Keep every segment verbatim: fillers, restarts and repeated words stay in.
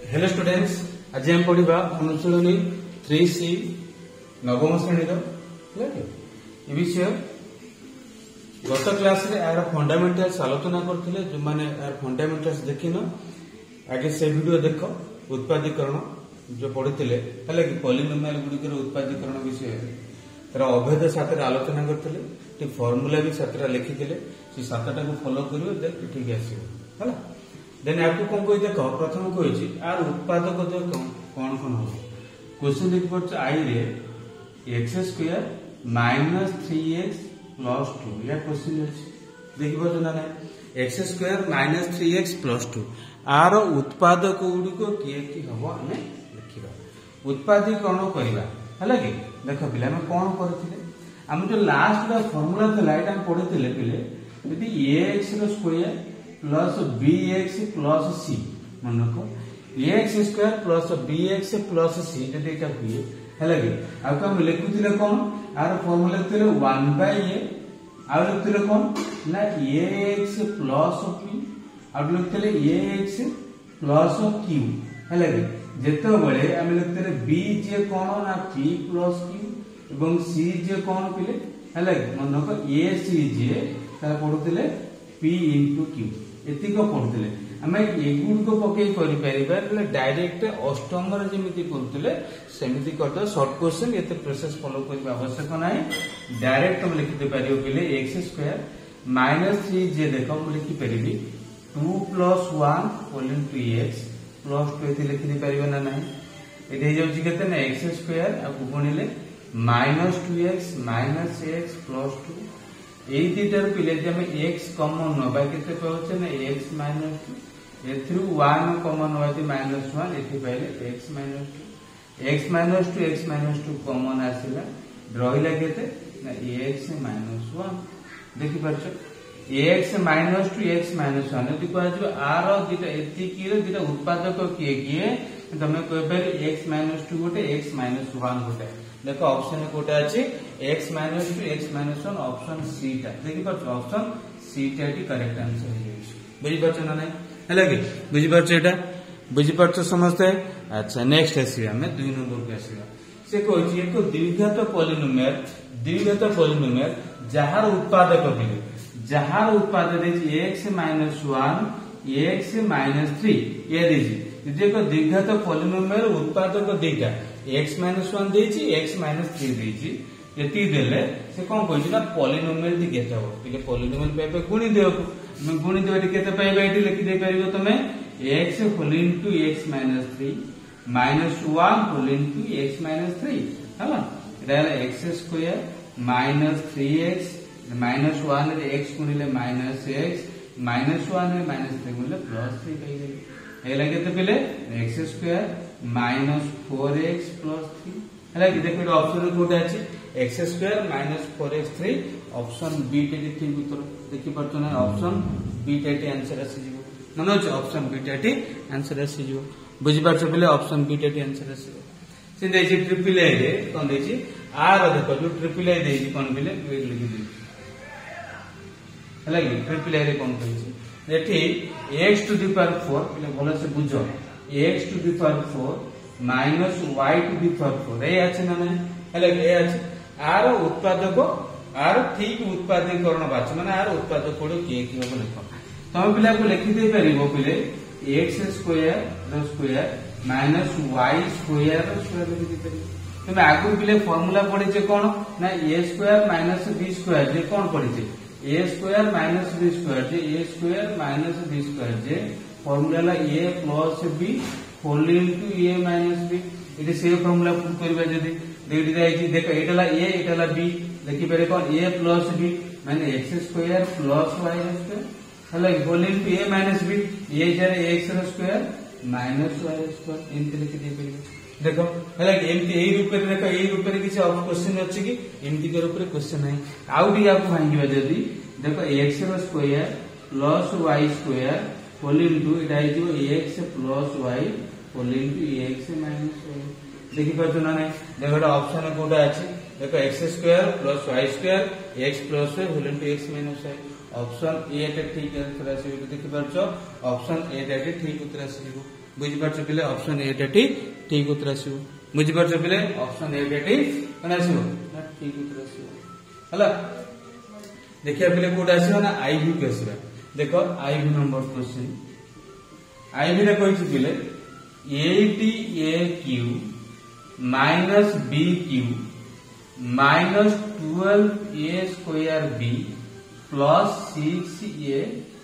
Hello students, आज हम पढ़ा अनुशीलनी थ्री सी नवम श्रेणी ये विषय गत क्लास रे यार फंडामेंटल्स आलोचना करथिले। जो माने यार फंडामेंटल्स देखिन आगे से वीडियो देख उत्पादीकरण जो पढ़िथिले हले कि पॉलिनोमियल गुडी उत्पादीकरण विषय तर अभेद साथ आलोचना करथिले। ठीक फॉर्मूला भी सातटा लिखिथिले, से सातटा को फॉलो करियो दे ठीक आसीबो हला। देन आपको कौन कही देख प्रथम कही यार उत्पादक जो कौन कौन हम क्वेश्चन देख पार्छ आई रे x square minus three x plus two या क्वेश्चन देख पार्छ ना x square minus three x plus two आर उत्पादक गुड़िक किए कि हम आम लिखा उत्पादीकरण करवा है कि देख पिला कौन करते आम जो लास्ट फर्मूला था यहाँ पढ़ी पिले यदि x square plus b x plus c मन रख x square plus b x plus c जब यहाँ हुए है कि आम लिखुले कौन आर फर्मूला लिखुले वन बाय ए आ लिखुले कौन ना एक्स प्लस पी आ लिखुले एक्स प्लस क्यू है कि जिते आम लिखुले बी जे कौन ना पी प्लस क्यू एवं सी जे कौन पिले है कि मन रख ए सी जे पढ़ुले पी इंटू क्यू एतिक पढ़ुले आम एगुड़िक पकड़ डायरेक्ट अष्टम जमी करुले सेमती करदे सर्ट क्वेश्चन ये प्रोसेस फॉलो करने आवश्यक ना डायरेक्ट तुम लिखिदे पार पे एक्स स्क्वायर माइनस थ्री जे देख मुझे लिखिपरि two plus one whole into x plus two ये लिखिदे पार ना ना ये के एक्स स्क्वायर आपको गुणिले minus two x minus x plus two यही दुटार पिले एक्स कमन नवा के पाचे ना एक्स माइनस टू एथु वन कमन नवा माइनस वन ये पाइले x minus two x minus two x minus two common आसला रहा के एक्स माइनस वन देखिपार x minus two x minus one यदि कह आर दुटा एतिकी दुटा उत्पादक किए किए तुम कहीपर एक्स माइनस टू गोटे एक्स माइनस वन गोटे देख ऑप्शन कोटा अच्छी x minus two x minus one option c टा देखिपार ऑप्शन सी टा करेक्ट आंसर बुझीपार ना ना है कि बुझीपार एटा बुझीपार समस्ते। अच्छा नेक्स्ट आसवा आम दुई नंबर को आसवा से कही एक द्विघात पॉलिनोमियल द्विघात पॉलिनोमियल जार उत्पादक दिए जार उत्पादक x minus one x minus three ये यदि एक द्विघात पॉलिनोमियल उत्पादक दुईटा x minus one x minus three ये देले से कौन कह पॉलिनोमियल टी केते हो पॉलिनोमियल पाइबे गुणी देव गुणी देव केते पाइबे एटी लिखि दे परिबो तमे x whole into x minus three minus one whole into x minus three हला एटा x square minus three x minus one रे एक्स गुणिले माइनस एक्स माइनस वन रे माइनस थ्री गुणिले प्लस थ्री पाइबे एला केते पिले x square minus four x plus three है कि देखो ऑप्शन कोटा अच्छे x square minus four x three option b टे ठीक उत्तर देखि परतो ना ऑप्शन बी टे आंसर आसी जीवो मन अछि ऑप्शन बी टे आंसर आसी जीवो बुझि परछो पहिले ऑप्शन बी टे आंसर आसीबो से देछि ट्रिपल ए रे कोन देछि आर देखो जो ट्रिपल ए देछि कोन पिले लिखि दे है कि ट्रिपल ए रे कोन कहिछि एठी x to the power four पिले भलो से बुझो x to the power four minus y to the power four ये अच्छे ना है ये अच्छे आर उत्पादक आर ठीक उत्पादीकरण बाच माने आर उत्पादक कोड किए कि हम लिख तुम पिला को लिखि दे परिबो पिले x square the square minus y square the square लिखि दे परिबो तुम आगु पिले फार्मूला पढ़ी जे कोन ना a square minus b square जे कोन पढ़ी जे a square minus b square जे a square minus b square जे formula a plus b whole into a minus b ये से फॉर्मूला पुट करबा जदी देडी जाई देखो एटाला ए एटाला बी देखि पारे कोन ए प्लस बी माने x square plus y square हला whole into a minus b ए जरे x square minus y square इनते लिखि दे परिबे देखो हला एमती एई रूप रे देखो एई रूप रे किछ क्वेश्चन अछि कि एमती के रूप रे क्वेश्चन नै आउ भी आपको भांगिबा जदी देखो x square plus y square whole into इटा x plus y whole into x minus y देखिपार ना ना देखो ऑप्शन कोटा अच्छे देखो x square plus y square x plus y whole into x minus y option ए टा ठीक आंसर आसीबो देखि परछो ऑप्शन ए टा ठीक उत्तर आसीबो बुझि परछो पिले ऑप्शन ए टा ठीक उत्तर आसीबो बुझि परछो पिले ऑप्शन ए टा कोन आसीबो ना ठीक उत्तर आसीबो हला देखिया पिले कोड आसीबो ना आईवी के आसीबा देखो आईवी नंबर क्वेश्चन आईवी रे कहिछि पिले eight a cube minus b cube minus twelve a square b plus six a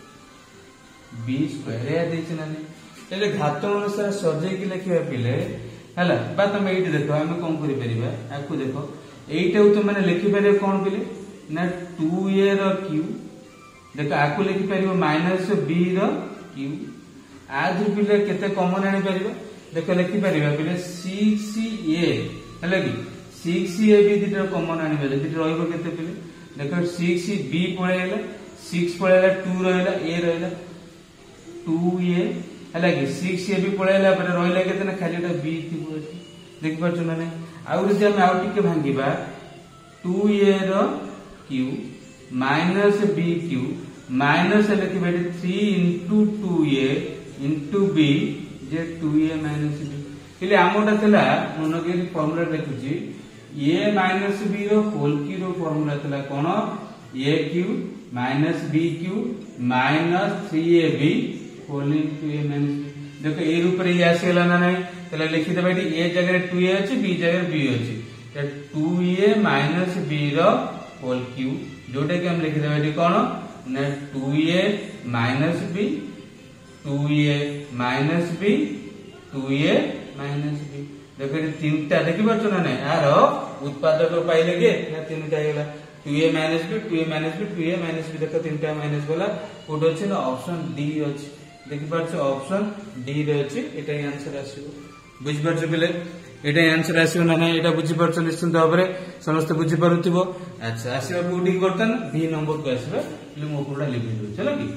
b square या देछि ना एले घात अनुसार सजै कि लिखिबा पिले हला बा तुम एठी देखो हम कोन करि परिबा आकु देखो एटा तो माने लिखि परिबे कोन पिले ना टू ए रो क्यू देखो आकु लिखि परिबो माइनस बी रो क्यू आज पिले केते कॉमन आनि परिबा देखो लिखि परिबा पिले सिक्स ए हला कि सिक्स ए बी दिटा कॉमन आनि बेले दिटा रहइबो केते पिले देखो सिक्स बी पळेला सिक्स पळेला टू रहला ए रहला टू ए हला कि सिक्स ए बी पळेला पर रहला केते ना खाली बी थिबो देख परछु ना आउ जे हम आउ टिके भांगीबा टू ए रो cube minus b cube minus लिखिबा three into two a into b जे टू ए माइनस बी इले आमोटा थला मनके फार्मूला लिखुची ए माइनस बी रो होल की रो फार्मूला थला कोन a cube minus b cube minus three a b whole into a minus b देखो ए रूप रे ये आसेला ना नहीं तले लिखि देबा ए जगह टू ए अछि बी जगह बी अछि त टू ए माइनस बी रो होल क्यू जोटे के हम लिखि देबा कोन ना two a minus b two a minus b two a minus b देखो तीनटा देखि परछो ना नहीं यार उत्पादक पाइले के ना तीनटा हेला two a minus b two a minus b two a minus b देखो तीनटा माइनस बोला कोड अछि ना ऑप्शन डी अछि देखि परछो ऑप्शन डी रे अछि एटा आंसर आसीबो बुझि परछो पिले एटा आंसर आसीबो ना नहीं एटा बुझि परछो निश्चित भाबरे समस्त बुझि परथिबो अच्छा आसीबो कोडी करतन बी नंबर को आसीबो ले मो कोडा लिखि दो चलो कि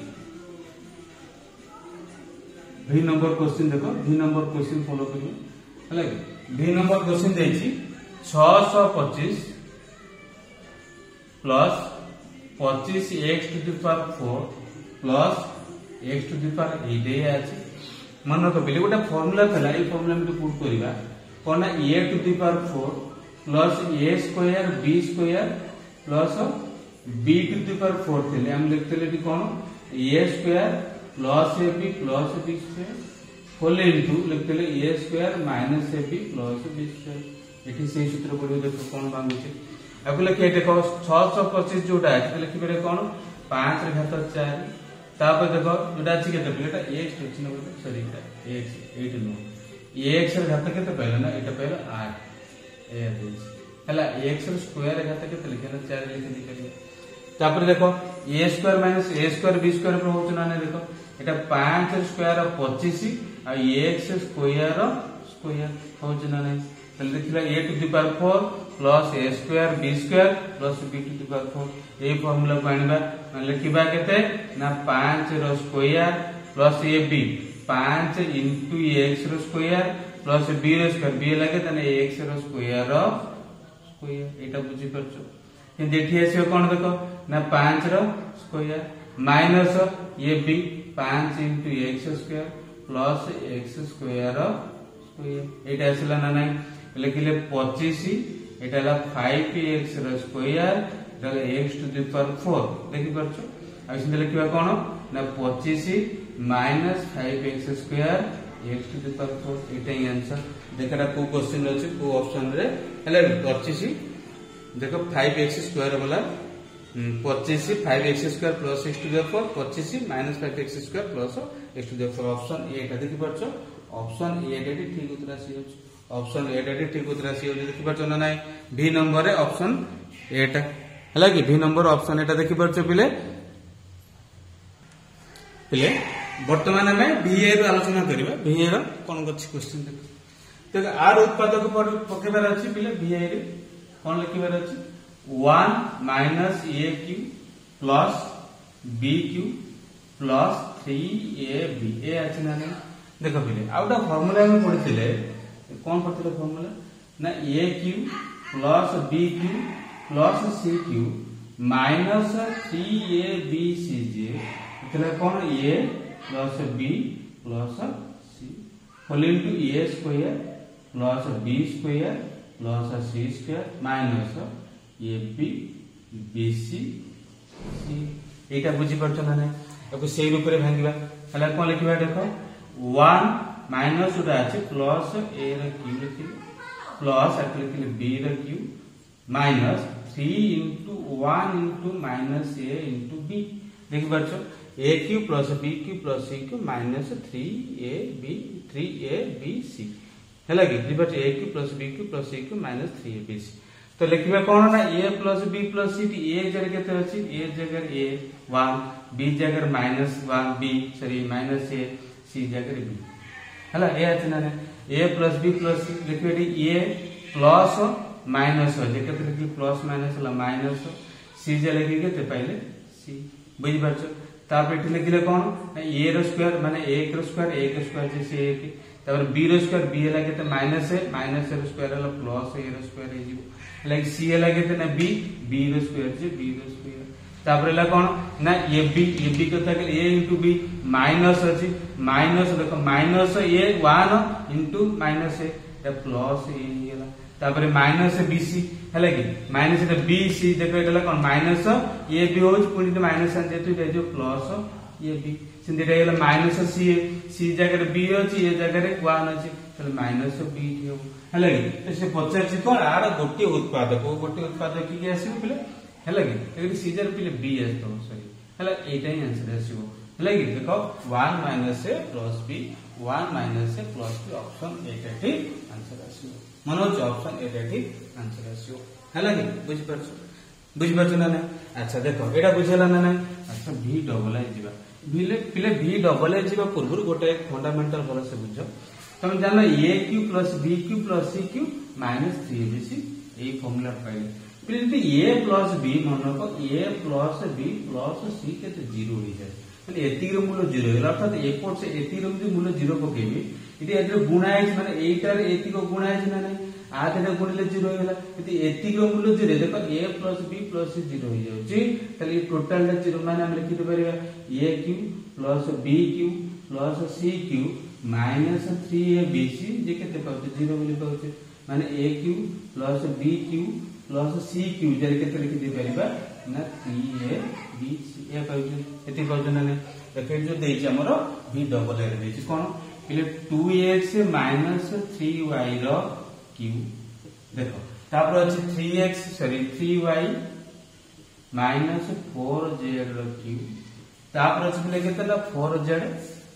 बी नंबर क्वेश्चन देखो बी नंबर क्वेश्चन फॉलो करियो हला बी नंबर क्वेश्चन देछि छह सौ पच्चीस प्लस पच्चीस x to the power four plus x to the power eight ए अछि मन को बिले गोटा फार्मूला थला ए फार्मूला में पुट करिबा कोना a to the power four plus a square b square plus b to the power four थले हम लिखतले कि कोन a square plus a b plus b square whole into लिखतले a square minus a b plus b square एठी से सूत्र पडियो देखो कोन बांगुची अब लिखे देखो छह सौ पच्चीस जोटा है लिखि बेरे कोन पाँच रे घात चार तापर देखो जोटा अछि केते बेटा x अछि न सॉरी एटा x एट नो x रे घात केते पहले ना एटा पहले आठ ए देछि हला x रे स्क्वायर रे घात केते लिखे चार लिखि दी करियो तापर देखो a square minus a square b square पर होछ ना देखो एटा पाँच स्क्वायर पच्चीस आ x स्क्वायर स्क्वायर होछ ना नहीं तले देखिला a to the power four plus a square b square plus b to the power four ए फार्मूला को आनिबा लिखिबा केते ना पाँच रो स्क्वायर प्लस ab पाँच इनटू x रो स्क्वायर प्लस b रो स्क्वायर b लागे तने x रो स्क्वायर रो स्क्वायर एटा बुझी परछो ये देखि आसीयो कोन देखो ना पाँच रो स्क्वायर माइनस ab पाँच into x square plus x square रो स्क्वायर एटा आसला ना नहीं लिखिले पच्चीस एटा ला फाइव एक्स रो स्क्वायर एटा x to the power four देखि परछो आ सिंदे लिखिबा कोन ना पच्चीस minus five x square x to the power four एटा ही आंसर देखरा को क्वेश्चन अछि को ऑप्शन रे हले पच्चीस देखो फाइव एक्स स्क्वायर वाला पच्चीस five x square plus x to the power पच्चीस minus five x square plus x to the power option A एटा देखि परछो ऑप्शन ए एटा ठीक उत्तर आसी अछि ऑप्शन ए टा ठीक उत्तर आसी देखि परछो ना नाही बी नंबर रे ऑप्शन ए टा हला कि बी नंबर ऑप्शन एटा देखि परछो पिले पिले वर्तमान में बी ए रो आलोचना करिबा बी ए रो कोन गछि क्वेश्चन देखो तो आर उत्पादक पर पकेबार अछि पिले बी ए रे कोन लिखिबार अछि one minus a cube plus b cube plus three a b a अछि ना नहीं देखो पिले आउटा फार्मूला में पढिथिले कौन पढ़ते फॉर्मूला ना a cube plus b cube plus c cube minus three a b c जे कौन a plus b plus c whole into a square plus b square plus c square minus a b b c c एटा बुझी पारछ ना नै एको सेही रूप रे भांगिबा हला कोन लिखिबा देखो वन माइनस उडा अछि प्लस ए र क्यू लिखि प्लस आक लिखि बी र cube minus three into one into minus a into b देखि पारछ a cube plus b cube plus c cube minus three a b three a b c है कि a cube plus b cube plus c cube minus three a b c तो लिखा कौन ना a plus b plus c a जगह के अच्छी ए जगह ए वन बी जगह minus one b sorry minus a c जगह बी है ए अच्छे ना a plus b plus c लिखे ए प्लस माइनस लिखी प्लस माइनस माइनस सी जे लिखे पाइले सी बुझी पार्छ तापर लिखिले कौन ए रो स्क्वायर माने एक रो स्क्वायर एक स्क्वायर जैसे एक तापर बी रो स्क्वायर बी है केते माइनस है माइनस रो स्क्वायर है प्लस ए रो स्क्वायर है जीवो लाइक सी है केते ना बी बी रो स्क्वायर जे बी रो स्क्वायर तापर ला कौन ना ए बी ए बी कथा के ए इनटू बी माइनस अछि माइनस देखो minus a one into minus a plus a गेला तापर माइनस बीसी है कि माइनस बी सी देखो ये कौन माइनस ए बी हो पुणी माइनस जेतु जो प्लस ए बी से माइनस सी सी जगह बी अच्छी ए जगह वन अच्छी माइनस बी है कि से पचार कौन आर गोटे उत्पादक गोटे उत्पादक किए आसो पे है कि सी जगह पे बी आसो सॉरी है यहीटा ही आंसर आसो है कि देख one minus a plus b one minus a plus b option एटा ठीक आंसर आसो मन होची ऑप्शन एटा ठीक आंसर आसो है कि बुझी पारछ बुझी पारछ ना ना अच्छा देखो एटा बुझेला ना ना अच्छा v डबल आई जीवा v पिले v डबल आई जीवा पूर्व गोटे फंडामेंटल भल से बुझ तुम जान a q plus b q plus c q minus three a b c ए फार्मूला पाइले पिले जति a प्लस b मन को a plus b plus c केते जीरो हो जाय माने एति रो मूल्य जीरो होला अर्थात एपोर्ट से एति रो मूल्य जीरो पकेबी इति एति गुणा है माने एटार एति को गुणा है ना नहीं आधे गुणिले जीरो होला यदि एति को मूल्य जीरो देखो a plus b plus c zero हो जाउची तले टोटल जीरो माने हम लिखि देबरिया a q plus b q plus c q minus three a b c जे केते पाउचे जीरो बोली पाउचे माने a q plus b q plus c q जे केते लिखि दे परिबा ना थ्री ए बी सी ए पाउचे एति पाउचे ना देखै जो देछि हमरो v डबल ए देछि कोन पिले two x minus three y रो q देखो तापर अछि three x sorry three y minus four z रो q तापर अछि पिले केते ना four z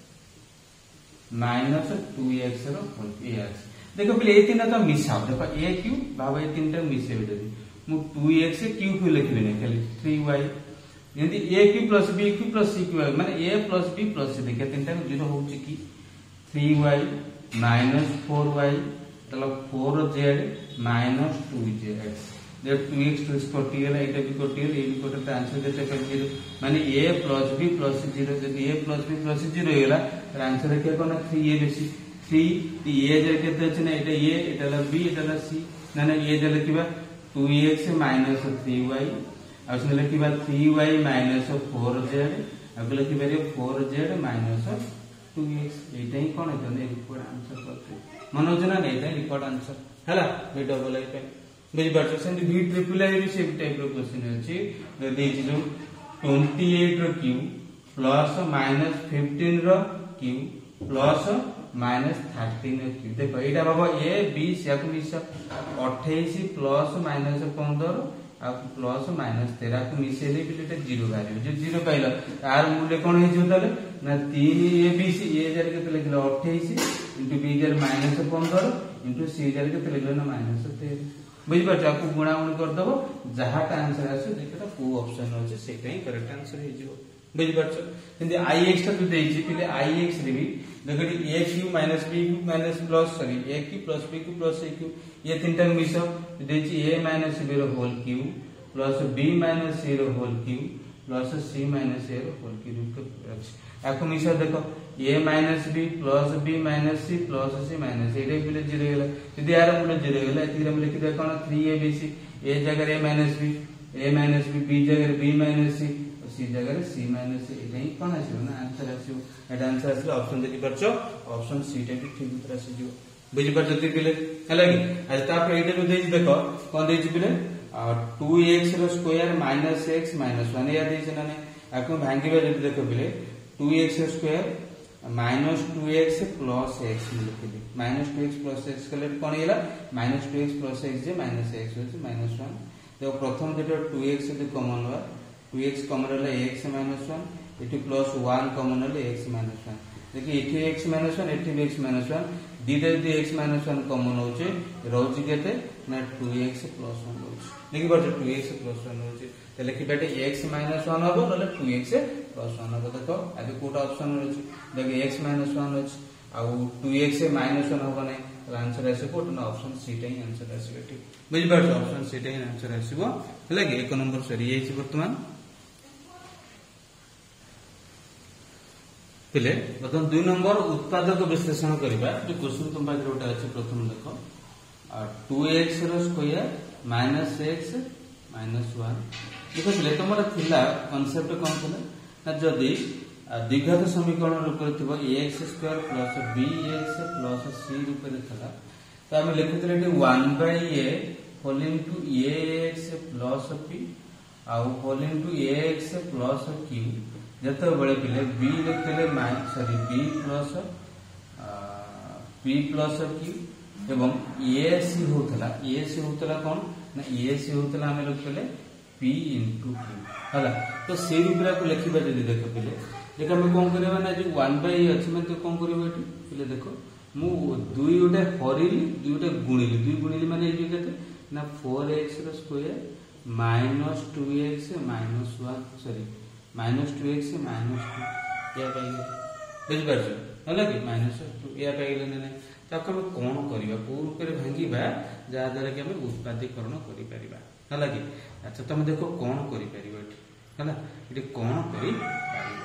minus two x रो होल ए एक्स देखो पिले ए तीन तो मिसाओ देखो a q भाव ए तीन टा मिसेबे जदी मु टू एक्स q q लिखबे नै खाली थ्री वाई यदि a q plus b q plus c q माने a plus b plus c देखा तीन टा जीरो होउची की three y minus four y तला four z minus two z जे टू एक्स टू कटिगला एटा भी कटिगला ए भी कटे आंसर केते कर जीरो माने a plus b plus zero जदी a plus b plus zero हेला तर आंसर के कोन थ्री ए बेसी थ्री ती a जे केते अछि ना एटा a Etah La b Etah La c ना ना a जे लिखिबा two x minus three y आउस लिखिबा three y minus four z आगु लिखिबा four z minus two x एटा ही कोन हेतन रिकॉर्ड आंसर करते मन होज ना एटा रिकॉर्ड आंसर हला v डबल आई पे बुझी पाछो सेंती v ट्रिपल आई भी सेम टाइप रो क्वेश्चन अछि देछि जो ट्वेंटी एट रो q प्लस माइनस फिफ्टीन रो q प्लस माइनस थर्टीन रो q देखो एटा बाबा a b c को मिस अट्ठाईस प्लस माइनस पंद्रह आ प्लस माइनस तेरह को मिसेले भी एटा जीरो वैल्यू जो जीरो पाइला तार मूल्य कोन हे जो तले ना तीन a b c a जर के लिखला अट्ठाईस इनटू b जर माइनस पंद्रह इनटू c जर के लिखला ना माइनस तेरह बुझी पाछ आपको गुणा गुण कर दबो जहाटा आंसर आसे देखटा को ऑप्शन होचे सेटा ही करेक्ट आंसर हे जिवो बुझी पाछ हिंदी ix टा देछि पिले ix रे भी देखडी aq minus b minus plus sorry aq plus b plus aq ये तीनटा मिसो देछि a माइनस b रो whole q plus b minus c रो whole q plus c minus a रो होल q आको मिसो देखो a minus b plus b minus c plus c minus एरे पिले जीरो गेला यदि यार मूल्य जीरो गेला एति हम लिखि दे कोन three a b C a जगह a minus b a minus b b जगह बी माइनस सी सी जगह सी माइनस सी एटा ही कोन आसीबो ना आंसर आसीबो एटा आंसर आसीले ऑप्शन देखि परछो ऑप्शन सी टा भी ठीक उत्तर आसीजो बुझि परछो ती पिले हला कि आज तापर एटा को देछि देखो कोन देछि पिले टू एक्स रो square minus x minus one या देछि ना आको भांगिबा जति देखो पिले two x square minus two x plus x लिखिबे minus two x plus x कले कोन हेला minus two x plus x जे माइनस एक्स होछि माइनस वन देखो प्रथम जेटा टू एक्स यदि कॉमन हुआ टू एक्स कॉमन हला x माइनस वन एटी प्लस वन कॉमन हले x माइनस वन देखि एटी x माइनस वन एटी x माइनस वन दीटा यदि x माइनस वन कॉमन होचे रहउची केते ना टू एक्स प्लस वन होची देखि बाटे टू एक्स प्लस वन होची त लिखि बाटे x माइनस वन हबो नले टू एक्स प्लस वन हबो देखो आदि कोटा ऑप्शन होची देखि x माइनस वन होची आ टू एक्स माइनस वन हबो नै आंसर आसीबो तो ऑप्शन सी टा ही आंसर आसीबो ठीक बुझि बाटे ऑप्शन सी टा ही आंसर आसीबो हला कि एक नंबर सरी एछि वर्तमान पिले बर्तमान दुई नंबर उत्पादक विश्लेषण करबा जो क्वेश्चन तुम पाखरे ओटा अछि प्रथम देखो टू एक्स रो square minus x minus one देखो पिले तमरा थिला कांसेप्ट कोन थिला ना जदी द्विघात समीकरण रूप रे थिबो x square plus bx plus c रूप रे थिला तो हम लिखुतले कि one by a whole into ax plus p आ whole into ax plus q जत बळे पिले b लिखले minus sorry b plus p plus q एवं ac होतला ac होतला कोन ना ac होतला हम लिखले p q हला तो से रूपरा को लिखिबा जदी देखो पिले देखो हम कोन करबा ना जो वन बाय अछि में तो कोन करबा एठी पिले देखो मु दुई उटे हरिली दुई उटे गुणिली दुई गुणिली माने एठी केते ना फोर एक्स रो square minus two x minus one sorry minus two x minus two या पाइले बुझ परछो हला कि माइनस टू या पाइले ने ताको हम कोन करबा को रूप रे भांगीबा जा द्वारा कि हम उत्पादीकरण करि परिबा हला कि अच्छा तुम देखो कोन करि परिबा एठी हला एठी कोन करि परिबा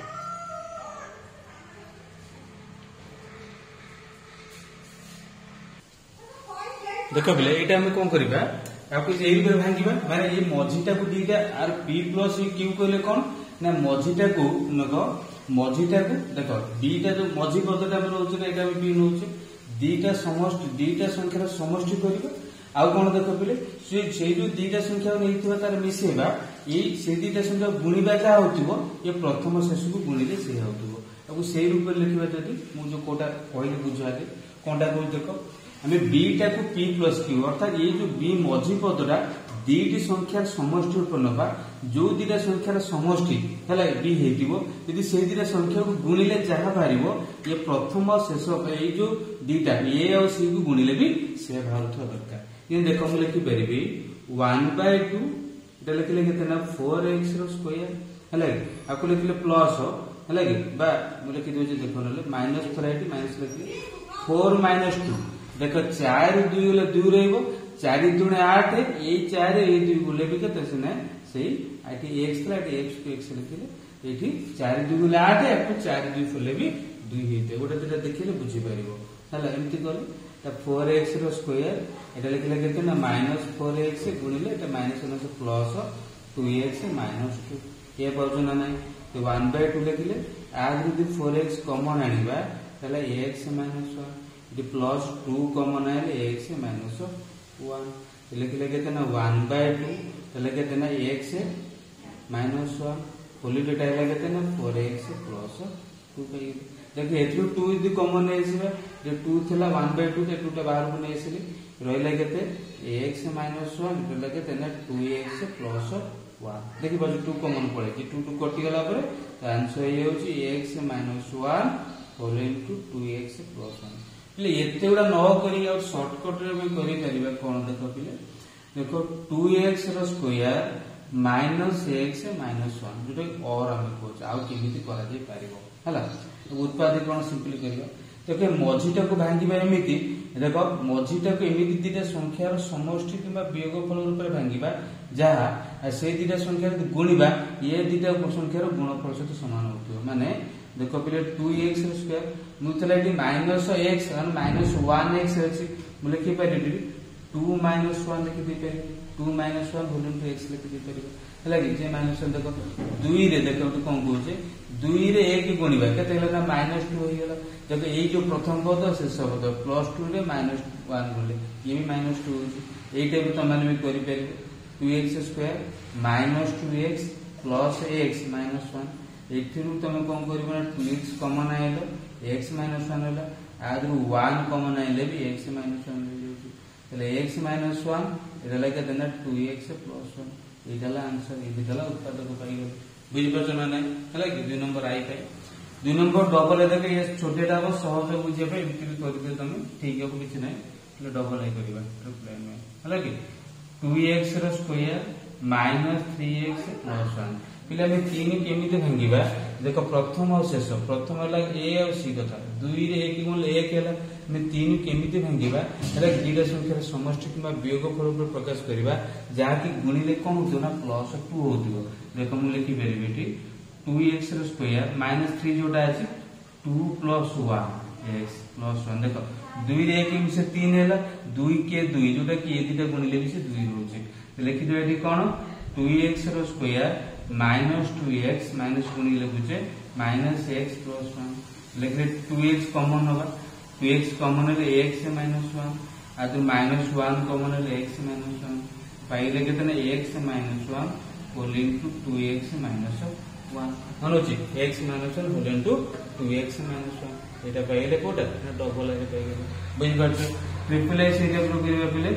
देखो बिले एटा हम कोन करबा आपको एही पर भांगीबा माने ए मझीटा को दीटा आर p प्लस q कहले कोन ना मझीटा को नको मझीटा को देखो दीटा जो मझी पदटा हम रहउछ ना एटा हम p नउछ दीटा समष्टि दीटा संख्यार समष्टि करबा आ कोन देखो बिले से से जो दीटा संख्या नैथिबा तार मिसेबा ए से दीटा संख्या गुणीबा जा होतिबो ये प्रथम शेष को गुणीले से होतिबो अब से रूप में लिखिबा जदी मु जो कोटा कहले बुझाले कोनटा को देखो हमें b टा को p प्लस q अर्थात ये जो b मझी पदटा दीटी संख्यार समष्टि रूप नबा जो दीटा संख्यार समष्टि हला b हेतिबो यदि से दीटा संख्या को गुणिले जहा बारिबो ये प्रथम शेष ए जो दीटा a और c को गुणिले भी से बाहरथो दरकार ये देखो हम लिखि परिबी वन बाय टू एटा लिखले केते ना फोर एक्स रो स्क्वायर हला आको लिखले प्लस हला कि बा मु लिखि दोजे देखो नले माइनस फोर एटी माइनस लिखले फोर माइनस टू देखो चार दुई गले दुई रहइबो चार दुने आठ ए चार ए दुई गले भी केते सने सेही आठी x थला आठी x को x लिखले एठी चार दुई गले आठ एक चार दुई फले भी दुई हेते गोटे दुटा देखिले बुझी परिबो हला एमति करले त फोर एक्स रो स्क्वायर एटा लिखले केते ना माइनस फोर एक्स गुणिले एटा माइनस वन से plus two x minus two ये पाउछ ना नै तो वन बाय टू लिखले आज यदि फोर एक्स कॉमन आनिबा तले x minus one plus two common आइले x माइनस वन लिखले केते ना वन बाय टू तले केते ना x माइनस वन होली डेटा आइले केते ना फोर एक्स प्लस टू पाइ देखि एथु टू यदि कॉमन आइसिबा जे टू थला वन बाय टू ते टू टा बाहर को नेसिली रहिला केते x माइनस वन तले केते ना टू एक्स प्लस वन देखि बाजू टू कॉमन पड़े कि टू टू कटि गला परे आंसर हे होची x minus one whole into two x plus one ले एते उडा न करी और शॉर्टकट रे में करी परिबा कोन देखो पिले देखो टू एक्स रो square minus x minus one जोटे और हम कोच आ केमिति करा जे पारिबो हला उत्पादीकरण सिंपली करबा देखो मझीटा को भांगीबा एमिति देखो मझीटा को एमिति दिटा संख्यार समष्टि किबा वियोगफल रूप रे भांगीबा जहा से दिटा संख्या गुणीबा ये दिटा संख्यार गुणफल सहित समान होतो माने देखो पिले टू एक्स स्क्वायर मुतला डी माइनस x और माइनस वन एक्स अछि मु लिखि पारिबी टू माइनस वन लिखि दे पारे two minus one whole into x लिखि दे पारे हला कि जे माइनस वन देखो दुई रे देखो तो कोन कहूचे दुई रे एक गुणिबा केते हला ना माइनस टू होई गेला जब ए जो प्रथम पद शेष पद प्लस टू रे माइनस वन बोले ये भी माइनस टू होची एटा भी तमाने भी करि पारे two x square minus two x plus x minus one एथिरु तमे कोन करबो ना टू एक्स कॉमन आइलो x माइनस वन होला आदि वन कॉमन आइले भी x माइनस वन हो जाउची तले x माइनस वन एटा लागे देना टू एक्स प्लस वन एटाला आंसर एटाला उत्तर को पाई गयो बुझि परछ माने हला कि दो नंबर आई पाई दो नंबर डबल ए देखे ये छोटेटा को सहज बुझे पे इति कर दे तमे ठीक है को किछ नै ले डबल आई करबा ट्रिपल एन में हला कि टू एक्स रो square minus three x plus one पिला में तीन केमिति भांगीबा देखो प्रथम और शेष प्रथम हला ए और सी कथा दुई रे एक गुण एक हला में तीन केमिति भांगीबा हला दुईटा संख्यार समष्टि किबा वियोगफल पर प्रकाश करिबा जा कि गुणिले कोन होतो ना प्लस टू होतो देखो मु लिखि बेरिबिटी टू एक्स रो स्क्वायर माइनस थ्री जोटा अछि two plus one x plus one देखो दुई रे एक मिसे तीन हला दुई के दुई जोटा कि ए दुईटा गुणिले भी से दुई होचे लिखि दो एठी कोन टू एक्स रो square minus two x minus गुणिले लिखुचे माइनस एक्स प्लस वन लिखले टू एक्स कॉमन होगा टू एक्स कॉमन है एक्स माइनस वन आ तो माइनस वन कॉमन है एक्स माइनस वन पाइले केतने x minus one whole into two x minus one मनोची x minus one whole into two x minus one एटा पाइले कोटा ना डबल रे पाइले बुझ परछ ट्रिपल एक्स एटा प्रूव करबा पले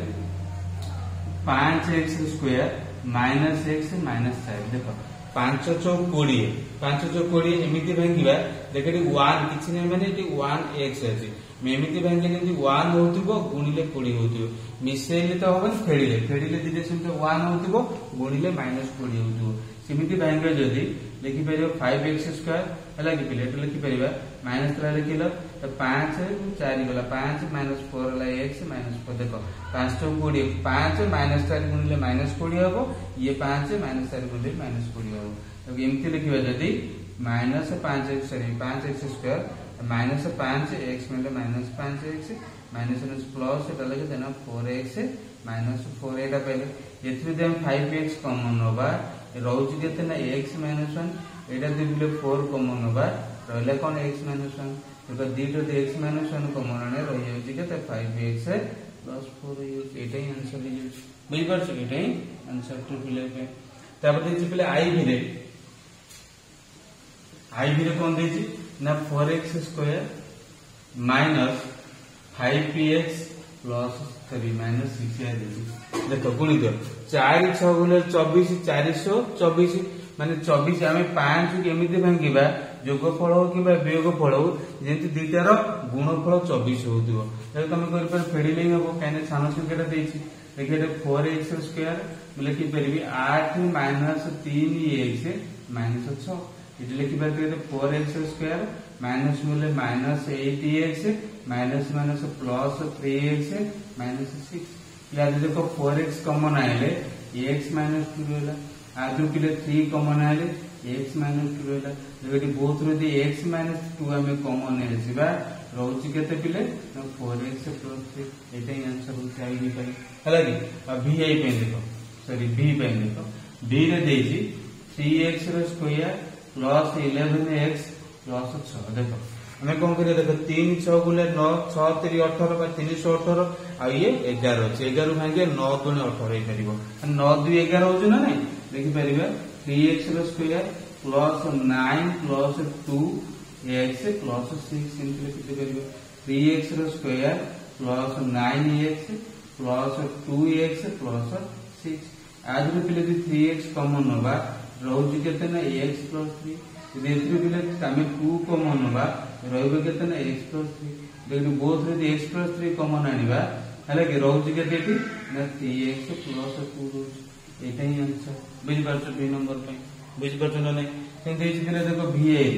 five x square minus x minus चार देखो पांच चौक कोड़े पांच चौक कोड़े एमती भांगा देख वन किसी नहीं माने वन एक्स अच्छे एमती भांगे वन हो गुणिले कोड़े हो मिसेले तो हम फेड़े फेड़े दीटे सहित वन हो गुणिले माइनस कोड़े हो सेमती भांगे जदि लिखिपर फाइव एक्स स्क्वायर है कि पिले लिखिपर माइनस तला लिखिल तो पांच चार गला पांच माइनस फोर है एक्स माइनस फोर देख पांच टू कोड़े पांच माइनस चार गुणिले माइनस कोड़े हम ये पांच माइनस चार गुणिले माइनस कोड़े हम एमती लिखा जदि माइनस पांच एक्स सॉरी पांच एक्स स्क्वायर माइनस पांच एक्स मिले माइनस पांच एक्स माइनस माइनस प्लस एटा लगे देना फोर एक्स माइनस फोर एटा पहले एथि हम फाइव एक्स कॉमन होबा रोज केते ना x माइनस वन एटा दिबले फोर कॉमन होबा रहले कोन x माइनस वन तो दीटो दे x माइनस वन कॉमन आने रहि जाउची केते फाइव एक्स प्लस फोर एटा ही आंसर हे जाउची बुझि परछ एटा ही आंसर टू पिले पे तापर देछि पिले i भी रे i भी रे कोन देछि ना four x square minus five p x plus three minus six आ देछि देखो गुणित चार छह गुणे चौबीस चार सौ चौबीस माने चौबीस आम पांच केमिति भांगा योगफल हो कि वियोगफल हो जमी दुईटार गुणफल चौबीस हो तुम कर फेड़े ही हम कहीं सान संख्या देखिए फोर एक्स स्क्वायर लिखिपरि आठ माइनस तीन एक्स माइनस छः ये लिखिपारे फोर एक्स स्क्वायर माइनस मिले minus eight x minus minus plus three x minus six या देखो फोर एक्स कॉमन आइले एक्स माइनस टू रहा आदि पिले थ्री कॉमन आइले एक्स माइनस टू रहा देखिए बहुत रो एक्स माइनस टू आम कॉमन आसवा रोचे केते पिले फोर एक्स प्लस थ्री एटा ही आंसर होता है आई पाई हला कि भी आई पे देखो सॉरी बी पे देखो बी रे देजी थ्री एक्स रो square plus eleven x plus छह देखो हमें कौन करिए देखो तीन छह गुणे नौ छह तीन अठारह तीन सौ अठारह आ ये एगार अच्छे एगार भांगे नौ दुणे अठारह हो नौ दुई एगार हो ना नहीं देखिपर three x square plus nine plus two x plus six लिखिपर three x square plus nine x plus two x plus six आज पिले थ्री एक्स कॉमन होगा रोज के एक्स प्लस थ्री पिले टू कॉमन होगा रही के एक्स प्लस थ्री देखिए बोथ रे एक्स प्लस थ्री कॉमन आनिबा हला कि रोज के देती ना थ्री एक्स प्लस टू रोज एटा ही आंसर बुझ परछ बी नंबर पे बुझ परछ ना नहीं सेम देछि दिले देखो भी ए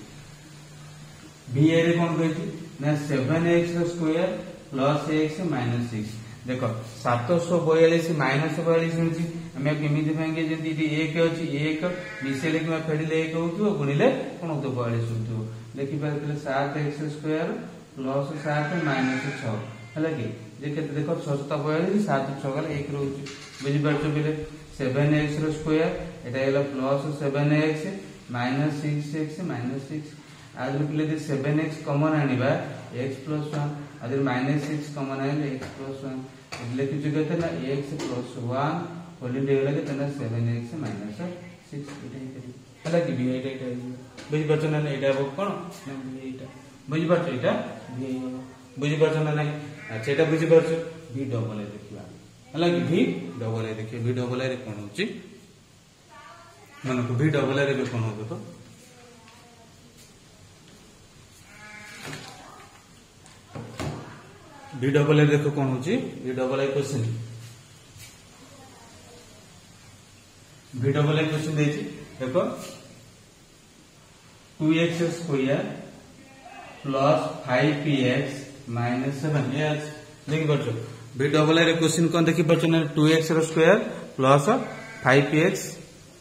भी ए रे कोन कहती ना seven x square plus x minus six देखो सात सौ बयालीस माइनस बयालीस होची हमें केमिति भांगे जदी एक अछि एक मिसेले कि फेडिले एक होतु गुणिले कोन होतो बयालीस होतु देखि पारले सात एक्स स्क्वायर प्लस सात माइनस छह हला कि जे केते देखो छह सत बयालीस सात छह गला एक रहउची बुझि परछो बिले सेवन एक्स रो स्क्वायर एटा गेला plus seven x minus six x minus six आज बिले जे सेवन एक्स कॉमन आनिबा x प्लस वन आज माइनस सिक्स कॉमन आइले x प्लस वन એટલે કે જે કેતે ના x plus one whole integral के तना सेवन एक्स माइनस सिक्स एटा करी हला कि v एटा एटा बुझि परछो ना एटा अब कोन v एटा बुझि परछो एटा v बुझि परछो ना नहीं अच्छा एटा बुझि परछो v डबल ए देखिबा हला कि v डबल ए देखिए v डबल ए रे कोन होची माने को v डबल ए रे कोन होतो तो v डबल ए देखो कोन होची v double A question v double A question देछि देखो two x square plus five p x minus seven ये देखि परछो v डबल ए रे क्वेश्चन कोन देखि परछो ना टू एक्स रो square plus five p x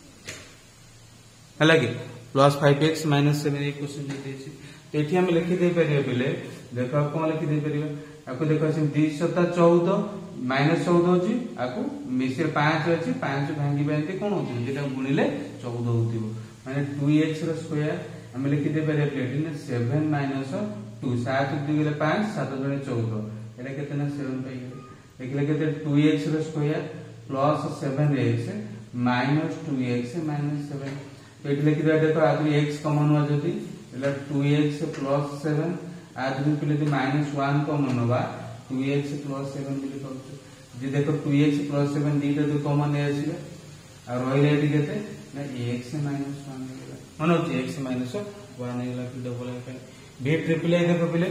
हला कि plus five p x minus seven ये क्वेश्चन देछि तो एठी हम लिखि दे परियो पहिले देखो कोन लिखि दे परियो आपको देखो से दो सता चौदह माइनस चौदह होची आपको मिसे पाँच अछि पाँच भांगी बांती कोन होची जेटा गुणिले चौदह होतिबो माने टू एक्स रो स्क्वायर हम लिखि दे परियो प्लेटिन सेवन माइनस टू सात दु गेले पाँच सात दुने चौदह एटा केतना सेवन पाई गेले देखले केते टू एक्स रो square plus seven x minus two x minus seven तो एटा लिखि दे देखो आदि x कॉमन हो जदी एला टू एक्स प्लस सेवन आज भी पहले माइनस वन कॉमन होगा टू एक्स प्लस सेवन बोली कहू जे देखो टू एक्स प्लस सेवन दीटा जो कॉमन है आसीबे आ रहिले एटी केते ना x माइनस वन हेला मन होची x माइनस वन हेला कि डबल है बी ट्रिपल ए देखो पहले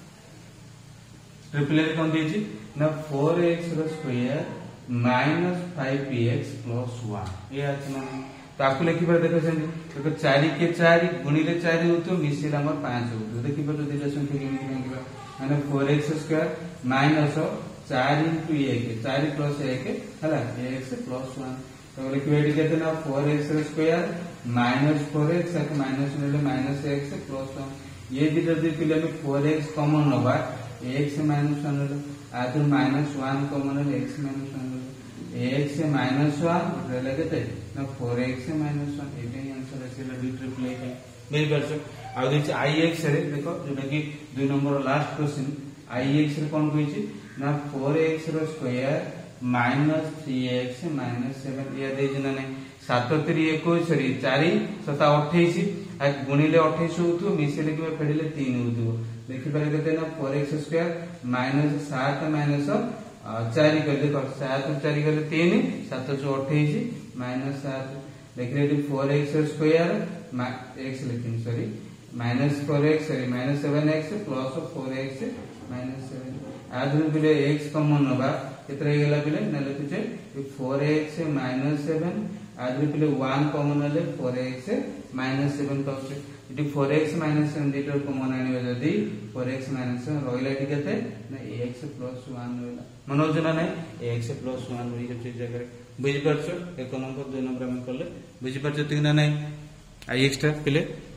ट्रिपल ए कोन देची ना फोर एक्स रो square minus five p x plus one ये अछि ना ताकू लिखि पर देखो सेन देखो चार के चार गुणिले चार होतो मिसिल हमर पाँच होतो देखि पर दिले संख्या केमि लिखिबा माने फोर एक्स स्क्वायर माइनस चार into एक चार प्लस एक हला x प्लस वन तो लिखिबा एटी केते ना four x square minus four x एक माइनस नेले माइनस x प्लस वन ये दिले दि पिले में फोर एक्स कॉमन होबा x माइनस वन ले आदि माइनस वन कॉमन है x minus one x minus one रेले केते ना फोर एक्स माइनस वन एटा ही आंसर आसीला बी ट्रिपल ए के बुझि परछो आ देखि ix रे देखो जोटा कि दो नंबर लास्ट क्वेश्चन ix रे कोन कहिछि ना फोर एक्स रो square minus three x minus seven ये दे जना नै सात तीन इक्कीस रे चार सात अट्ठाईस आ गुणिले अट्ठाईस होतु मिसेले कि फेडिले तीन होतु देखि पारे केते ना फोर एक्स स्क्वायर माइनस सात माइनस चार कर देखो सात चार कर तीन सात सौ अट्ठाईस माइनस सात देखिए फोर एक्स स्क्वायर एक्स लिखिन sorry minus four x sorry minus seven x plus four x minus seven आज बिले एक्स कॉमन होगा केतरा गेला बिले न लिखुचे फोर एक्स माइनस सेवन आज बिले वन कॉमन होले फोर एक्स माइनस सेवन पाउचे इटी फोर एक्स माइनस सेवन दीटर कॉमन आनिबा जदी फोर एक्स माइनस सेवन रहिला इटी केते ना x प्लस वन रहिला मनोज ना नहीं x प्लस वन रहि के जगह बुझि परछो एक नंबर दो नंबर में करले बुझि परछो तिना नहीं ix टा पहिले